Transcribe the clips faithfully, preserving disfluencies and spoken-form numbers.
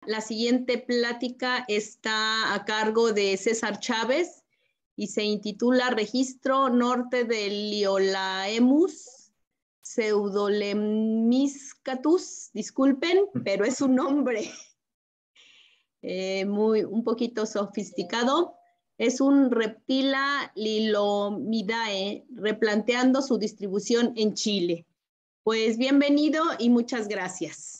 La siguiente plática está a cargo de César Chávez y se intitula Registro Norte de Liolaemus pseudolemniscatus. Disculpen, pero es un nombre eh, muy, un poquito sofisticado. Es un Reptila Lilomidae, replanteando su distribución en Chile. Pues bienvenido y muchas gracias.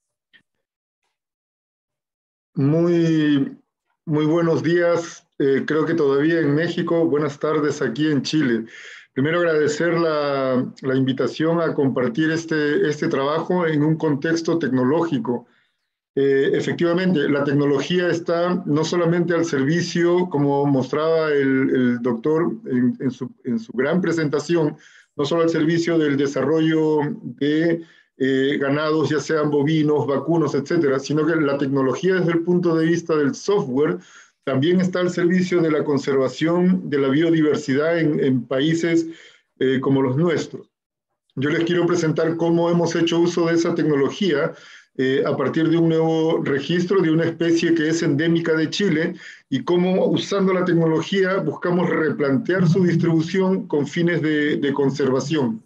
Muy, muy buenos días, eh, creo que todavía en México, buenas tardes aquí en Chile. Primero agradecer la, la invitación a compartir este, este trabajo en un contexto tecnológico. Eh, efectivamente, la tecnología está no solamente al servicio, como mostraba el, el doctor en, en, su, en su gran presentación, no solo al servicio del desarrollo de eh, ganados, ya sean bovinos, vacunos, etcétera, sino que la tecnología desde el punto de vista del software también está al servicio de la conservación de la biodiversidad en, en países eh, como los nuestros. Yo les quiero presentar cómo hemos hecho uso de esa tecnología eh, a partir de un nuevo registro de una especie que es endémica de Chile y cómo usando la tecnología buscamos replantear su distribución con fines de, de conservación.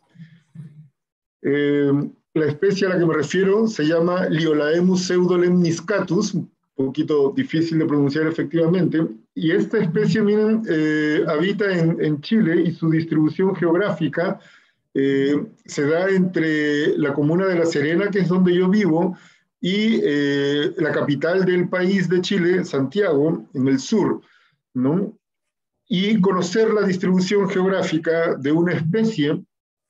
Eh, la especie a la que me refiero se llama Liolaemus pseudolemniscatus, un poquito difícil de pronunciar efectivamente, y esta especie, miren, eh, habita en, en Chile y su distribución geográfica Eh, se da entre la comuna de La Serena, que es donde yo vivo, y eh, la capital del país de Chile, Santiago, en el sur, ¿no? Y conocer la distribución geográfica de una especie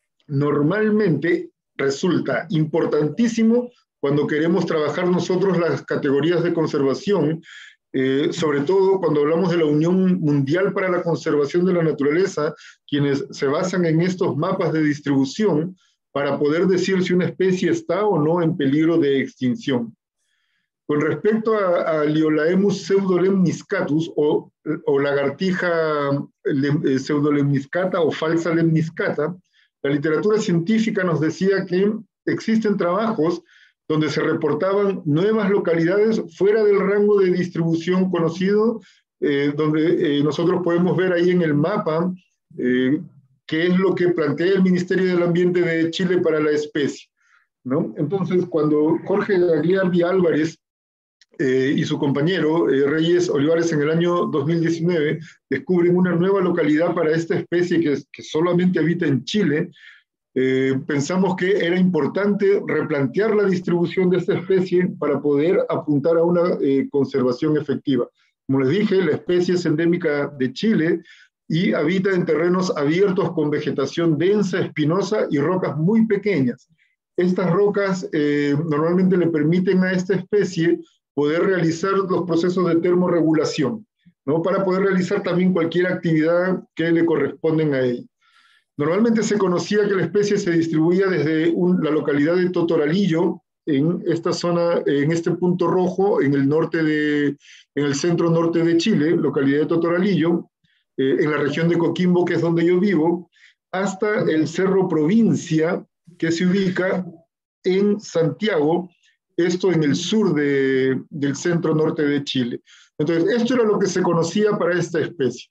normalmente resulta importantísimo cuando queremos trabajar nosotros las categorías de conservación, eh, sobre todo cuando hablamos de la Unión Mundial para la Conservación de la Naturaleza, quienes se basan en estos mapas de distribución para poder decir si una especie está o no en peligro de extinción. Con respecto a, a Liolaemus pseudolemniscatus o, o lagartija lem, pseudolemniscata o falsa lemniscata, la literatura científica nos decía que existen trabajos donde se reportaban nuevas localidades fuera del rango de distribución conocido, eh, donde eh, nosotros podemos ver ahí en el mapa eh, qué es lo que plantea el Ministerio del Ambiente de Chile para la especie, ¿no? Entonces, cuando Jorge Gagliardi Álvarez eh, y su compañero eh, Reyes Olivares en el año dos mil diecinueve descubren una nueva localidad para esta especie que, que solamente habita en Chile, Eh, pensamos que era importante replantear la distribución de esta especie para poder apuntar a una eh, conservación efectiva. Como les dije, la especie es endémica de Chile y habita en terrenos abiertos con vegetación densa, espinosa y rocas muy pequeñas. Estas rocas eh, normalmente le permiten a esta especie poder realizar los procesos de termorregulación, ¿no? Para poder realizar también cualquier actividad que le corresponden a ella. Normalmente se conocía que la especie se distribuía desde un, la localidad de Totoralillo, en esta zona, en este punto rojo, en el norte de, en el centro norte de Chile, localidad de Totoralillo, eh, en la región de Coquimbo, que es donde yo vivo, hasta el Cerro Provincia, que se ubica en Santiago, esto en el sur de, del centro norte de Chile. Entonces, esto era lo que se conocía para esta especie.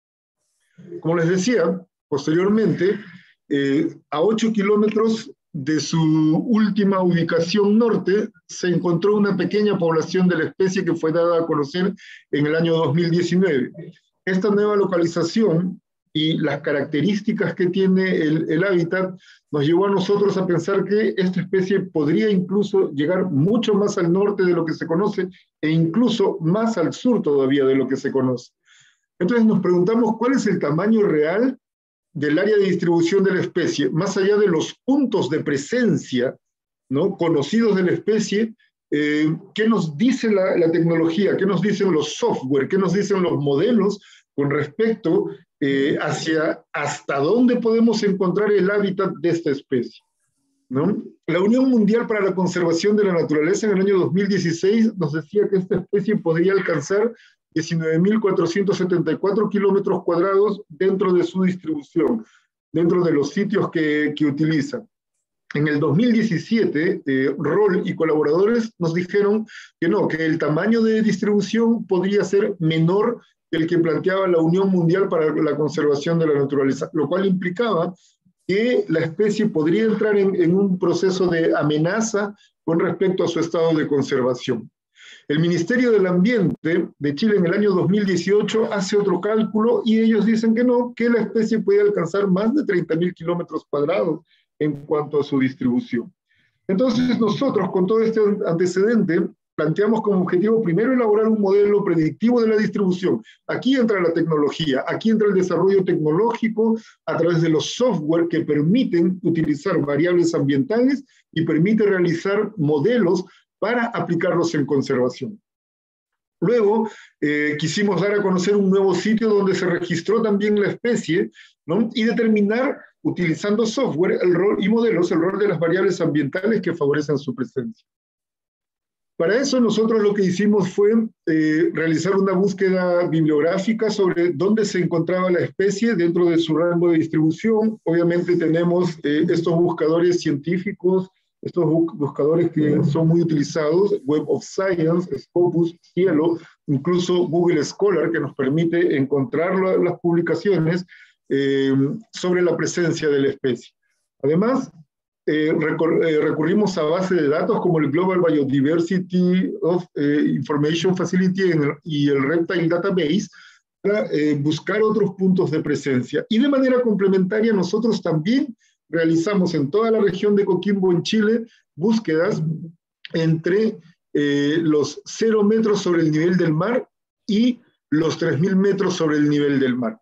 Como les decía, posteriormente, eh, a ocho kilómetros de su última ubicación norte, se encontró una pequeña población de la especie que fue dada a conocer en el año dos mil diecinueve. Esta nueva localización y las características que tiene el, el hábitat nos llevó a nosotros a pensar que esta especie podría incluso llegar mucho más al norte de lo que se conoce e incluso más al sur todavía de lo que se conoce. Entonces nos preguntamos cuál es el tamaño real del área de distribución de la especie, más allá de los puntos de presencia, ¿no?, conocidos de la especie. Eh, ¿qué nos dice la, la tecnología? ¿Qué nos dicen los software? ¿Qué nos dicen los modelos con respecto eh, hacia hasta dónde podemos encontrar el hábitat de esta especie, ¿no? La Unión Mundial para la Conservación de la Naturaleza en el año dos mil dieciséis nos decía que esta especie podría alcanzar diecinueve mil cuatrocientos setenta y cuatro kilómetros cuadrados dentro de su distribución, dentro de los sitios que, que utilizan. En el dos mil diecisiete, eh, Roll y colaboradores nos dijeron que no, que el tamaño de distribución podría ser menor que el que planteaba la Unión Mundial para la Conservación de la Naturaleza, lo cual implicaba que la especie podría entrar en, en un proceso de amenaza con respecto a su estado de conservación. El Ministerio del Ambiente de Chile en el año dos mil dieciocho hace otro cálculo y ellos dicen que no, que la especie puede alcanzar más de treinta mil kilómetros cuadrados en cuanto a su distribución. Entonces nosotros, con todo este antecedente, planteamos como objetivo primero elaborar un modelo predictivo de la distribución. Aquí entra la tecnología, aquí entra el desarrollo tecnológico a través de los software que permiten utilizar variables ambientales y permite realizar modelos para aplicarlos en conservación. Luego, eh, quisimos dar a conocer un nuevo sitio donde se registró también la especie, ¿no? Y determinar, utilizando software el rol y modelos, el rol de las variables ambientales que favorecen su presencia. Para eso nosotros lo que hicimos fue eh, realizar una búsqueda bibliográfica sobre dónde se encontraba la especie dentro de su rango de distribución. Obviamente tenemos eh, estos buscadores científicos, estos buscadores que son muy utilizados, Web of Science, Scopus, Cielo, incluso Google Scholar, que nos permite encontrar la, las publicaciones eh, sobre la presencia de la especie. Además, eh, recur eh, recurrimos a bases de datos como el Global Biodiversity of, eh, Information Facility en el, y el Reptile Database para eh, buscar otros puntos de presencia. Y de manera complementaria, nosotros también realizamos en toda la región de Coquimbo, en Chile, búsquedas entre eh, los cero metros sobre el nivel del mar y los tres mil metros sobre el nivel del mar,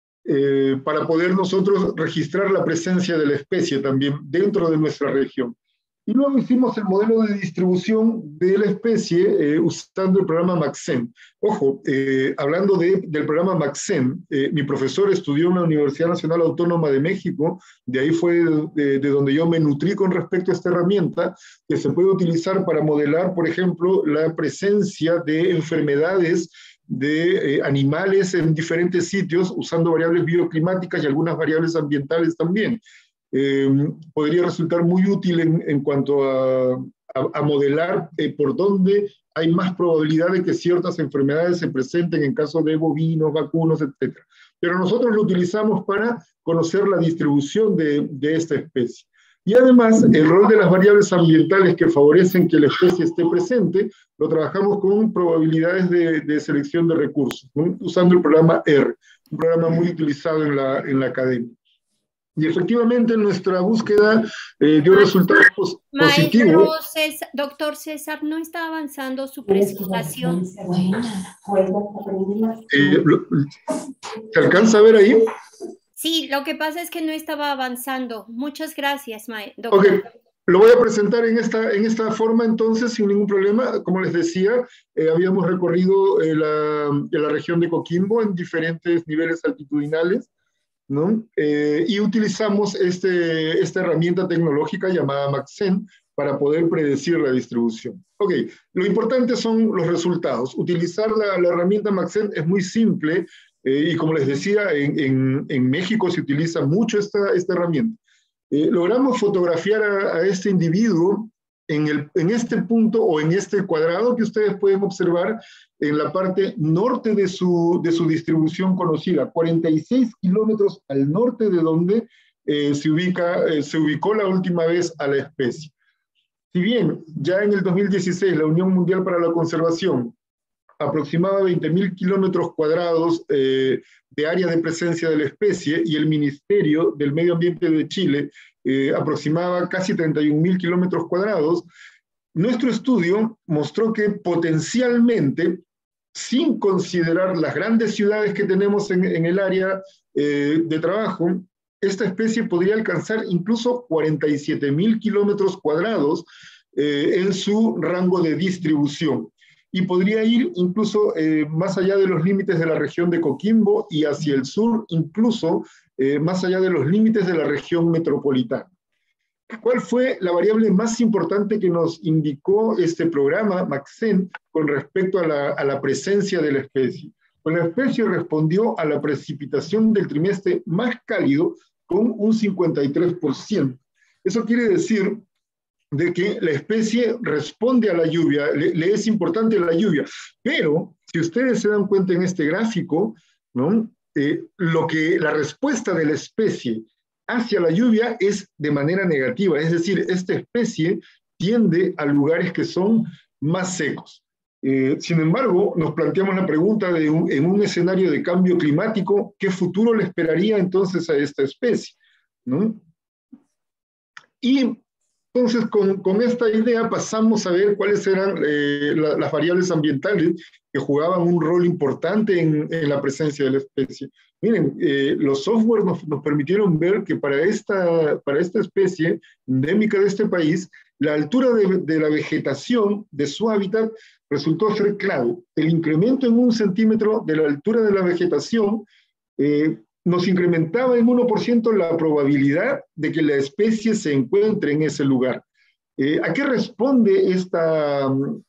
eh, para poder nosotros registrar la presencia de la especie también dentro de nuestra región. Y luego hicimos el modelo de distribución de la especie eh, usando el programa MAXEN. Ojo, eh, hablando de, del programa MAXEN, eh, mi profesor estudió en la Universidad Nacional Autónoma de México, de ahí fue de, de donde yo me nutrí con respecto a esta herramienta, que se puede utilizar para modelar, por ejemplo, la presencia de enfermedades de eh, animales en diferentes sitios, usando variables bioclimáticas y algunas variables ambientales también. Eh, podría resultar muy útil en, en cuanto a, a, a modelar eh, por dónde hay más probabilidad de que ciertas enfermedades se presenten en caso de bovinos, vacunos, etcétera. Pero nosotros lo utilizamos para conocer la distribución de, de esta especie. Y además, el rol de las variables ambientales que favorecen que la especie esté presente, lo trabajamos con probabilidades de, de selección de recursos, ¿no? Usando el programa R, un programa muy utilizado en la, en la academia. Y efectivamente nuestra búsqueda eh, dio resultados pos positivos. César, doctor César, ¿no está avanzando su presentación? Eh, lo, ¿Se alcanza a ver ahí? Sí, lo que pasa es que no estaba avanzando. Muchas gracias, doctor. Ok, lo voy a presentar en esta, en esta forma entonces, sin ningún problema. Como les decía, eh, habíamos recorrido eh, la, la región de Coquimbo en diferentes niveles altitudinales, ¿no? Eh, y utilizamos este, esta herramienta tecnológica llamada MAXEN para poder predecir la distribución. Ok, lo importante son los resultados. Utilizar la, la herramienta MAXEN es muy simple eh, y como les decía, en, en, en México se utiliza mucho esta, esta herramienta. Eh, logramos fotografiar a, a este individuo en, el, en este punto o en este cuadrado que ustedes pueden observar en la parte norte de su, de su distribución conocida, cuarenta y seis kilómetros al norte de donde eh, se, ubica, eh, se ubicó la última vez a la especie. Si bien ya en el dos mil dieciséis la Unión Mundial para la Conservación aproximaba veinte mil kilómetros cuadrados eh, de área de presencia de la especie y el Ministerio del Medio Ambiente de Chile eh, aproximaba casi treinta y un mil kilómetros cuadrados, nuestro estudio mostró que potencialmente, sin considerar las grandes ciudades que tenemos en, en el área eh, de trabajo, esta especie podría alcanzar incluso cuarenta y siete mil kilómetros cuadrados eh, en su rango de distribución. Y podría ir incluso eh, más allá de los límites de la región de Coquimbo y hacia el sur, incluso eh, más allá de los límites de la región metropolitana. ¿Cuál fue la variable más importante que nos indicó este programa, MAXEN, con respecto a la, a la presencia de la especie? Pues la especie respondió a la precipitación del trimestre más cálido con un cincuenta y tres por ciento. Eso quiere decir de que la especie responde a la lluvia, le, le es importante la lluvia. Pero, si ustedes se dan cuenta en este gráfico, ¿no? Eh, lo que, la respuesta de la especie hacia la lluvia es de manera negativa, es decir, esta especie tiende a lugares que son más secos. Eh, sin embargo, nos planteamos la pregunta de un, en un escenario de cambio climático, ¿qué futuro le esperaría entonces a esta especie? ¿No? Y entonces, con, con esta idea pasamos a ver cuáles eran eh, la, las variables ambientales que jugaban un rol importante en, en la presencia de la especie. Miren, eh, los softwares nos, nos permitieron ver que para esta, para esta especie endémica de este país, la altura de, de la vegetación de su hábitat resultó ser clave. El incremento en un centímetro de la altura de la vegetación eh, nos incrementaba en uno por ciento la probabilidad de que la especie se encuentre en ese lugar. Eh, ¿A qué responde esta,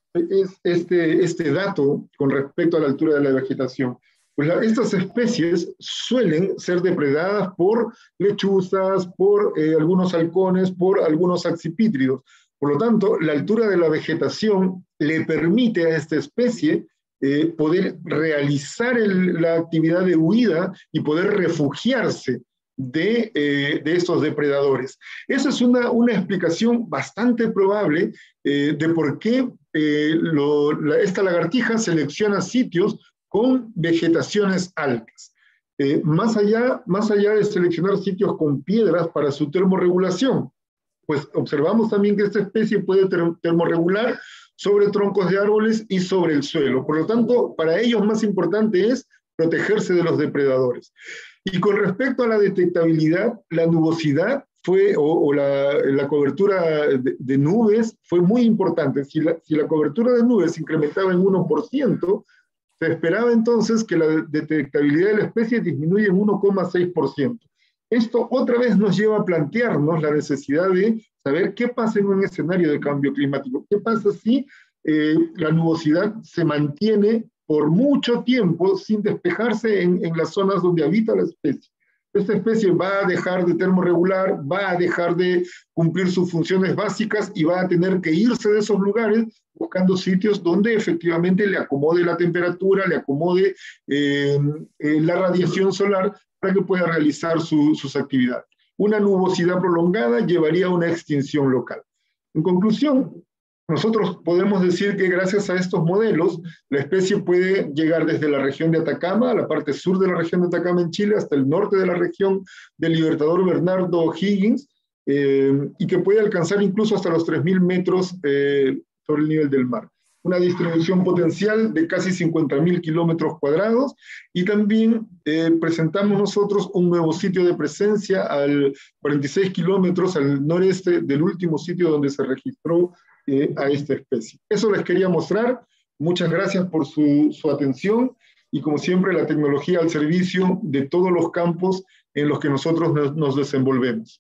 este, este dato con respecto a la altura de la vegetación? Pues la, estas especies suelen ser depredadas por lechuzas, por eh, algunos halcones, por algunos accipítridos. Por lo tanto, la altura de la vegetación le permite a esta especie Eh, poder realizar el, la actividad de huida y poder refugiarse de, eh, de estos depredadores. Esa es una, una explicación bastante probable eh, de por qué eh, lo, la, esta lagartija selecciona sitios con vegetaciones altas. Eh, más allá, más allá de seleccionar sitios con piedras para su termorregulación, pues observamos también que esta especie puede ter termorregular sobre troncos de árboles y sobre el suelo. Por lo tanto, para ellos más importante es protegerse de los depredadores. Y con respecto a la detectabilidad, la nubosidad fue, o, o la, la cobertura de, de nubes fue muy importante. Si la, si la cobertura de nubes se incrementaba en uno por ciento, se esperaba entonces que la detectabilidad de la especie disminuye en uno coma seis por ciento. Esto otra vez nos lleva a plantearnos la necesidad de saber qué pasa en un escenario de cambio climático. ¿Qué pasa si eh, la nubosidad se mantiene por mucho tiempo sin despejarse en, en las zonas donde habita la especie? Esta especie va a dejar de termorregular, va a dejar de cumplir sus funciones básicas y va a tener que irse de esos lugares buscando sitios donde efectivamente le acomode la temperatura, le acomode eh, eh, la radiación solar para que pueda realizar su, sus actividades. Una nubosidad prolongada llevaría a una extinción local. En conclusión, nosotros podemos decir que gracias a estos modelos, la especie puede llegar desde la región de Atacama, a la parte sur de la región de Atacama en Chile, hasta el norte de la región del Libertador Bernardo O'Higgins, eh, y que puede alcanzar incluso hasta los tres mil metros eh, sobre el nivel del mar. Una distribución potencial de casi cincuenta mil kilómetros cuadrados, y también eh, presentamos nosotros un nuevo sitio de presencia al cuarenta y seis kilómetros al noreste del último sitio donde se registró eh, a esta especie. Eso les quería mostrar. Muchas gracias por su, su atención, y como siempre la tecnología al servicio de todos los campos en los que nosotros nos, nos desenvolvemos.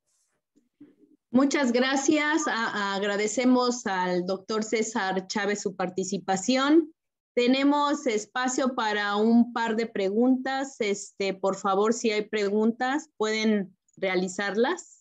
Muchas gracias. A, a, agradecemos al doctor César Chávez su participación. Tenemos espacio para un par de preguntas. Este, por favor, si hay preguntas, pueden realizarlas.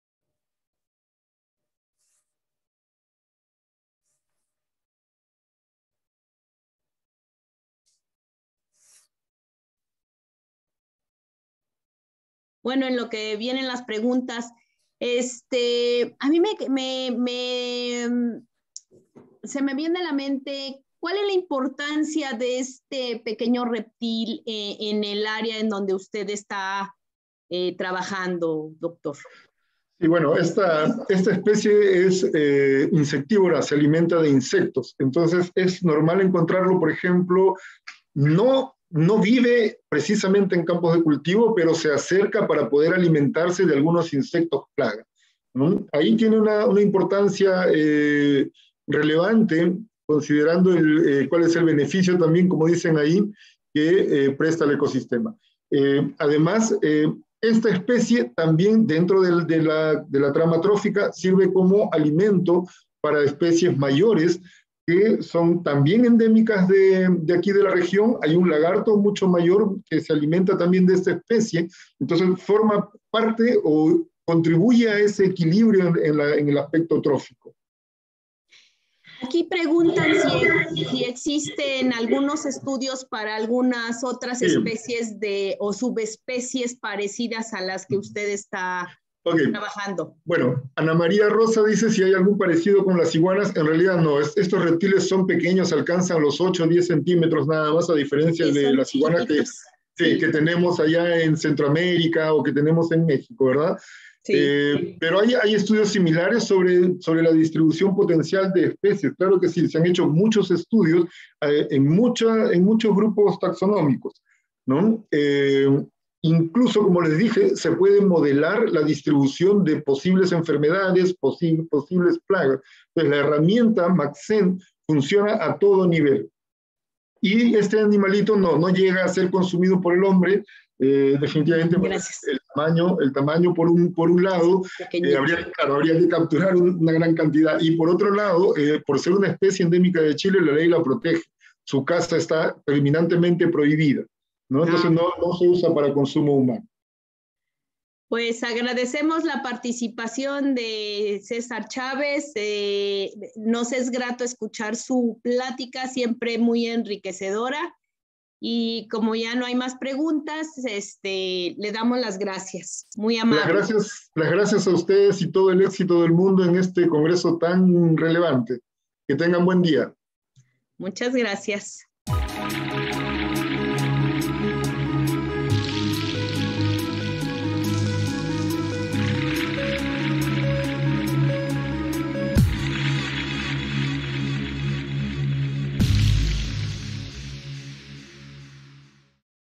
Bueno, en lo que vienen las preguntas, Este, a mí me, me, me, se me viene a la mente, ¿cuál es la importancia de este pequeño reptil eh, en el área en donde usted está eh, trabajando, doctor? Y bueno, esta, esta especie es eh, insectívora, se alimenta de insectos. Entonces es normal encontrarlo, por ejemplo, no... no vive precisamente en campos de cultivo, pero se acerca para poder alimentarse de algunos insectos plaga, ¿no? Ahí tiene una, una importancia eh, relevante, considerando el, eh, cuál es el beneficio también, como dicen ahí, que eh, presta el ecosistema. Eh, además, eh, esta especie también dentro del, de, la, de la trama trófica sirve como alimento para especies mayores, que son también endémicas de, de aquí de la región. Hay un lagarto mucho mayor que se alimenta también de esta especie, entonces forma parte o contribuye a ese equilibrio en, en, la, en el aspecto trófico. Aquí preguntan si, si existen algunos estudios para algunas otras sí. especies de, o subespecies parecidas a las que usted está okay. trabajando. Bueno, Ana María Rosa dice si hay algún parecido con las iguanas. En realidad no, es, estos reptiles son pequeños, alcanzan los ocho o diez centímetros nada más, a diferencia sí, de las iguanas que, sí, que tenemos allá en Centroamérica o que tenemos en México, ¿verdad? Sí. Eh, pero hay, hay estudios similares sobre, sobre la distribución potencial de especies. Claro que sí, se han hecho muchos estudios eh, en, mucha, en muchos grupos taxonómicos, ¿no? Eh, incluso, como les dije, se puede modelar la distribución de posibles enfermedades, posi posibles plagas. Entonces, la herramienta Maxent funciona a todo nivel. Y este animalito no, no llega a ser consumido por el hombre. Eh, definitivamente el tamaño, el tamaño por un, por un lado, eh, habría, claro, habría que capturar un, una gran cantidad, y por otro lado, eh, por ser una especie endémica de Chile, la ley la protege, su caza está terminantemente prohibida, ¿no? Entonces no, no se usa para consumo humano. Pues agradecemos la participación de César Chávez, eh, nos es grato escuchar su plática, siempre muy enriquecedora. Y como ya no hay más preguntas, este, le damos las gracias. Muy amable. Las gracias, las gracias a ustedes y todo el éxito del mundo en este congreso tan relevante. Que tengan buen día. Muchas gracias.